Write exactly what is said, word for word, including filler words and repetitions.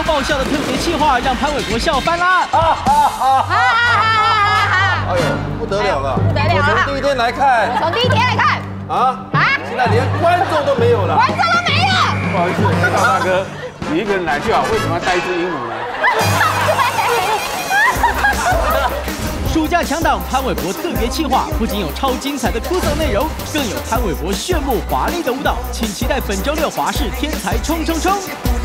又爆笑的特别企划，让潘玮柏笑翻啦！ 啊啊啊啊啊！哎呦，不得了了， 不得了了！ 我从第一天来看， 从第一天来看， 啊啊， 现在连观众都没有了， 观众都没有。 不好意思，大大哥，你一个人来就好，为什么要带一只鹦鹉呢？ 暑假强档潘玮柏特别企划，不仅有超精彩的出走内容，更有潘玮柏炫目华丽的舞蹈，请期待本周六华视天才冲冲冲！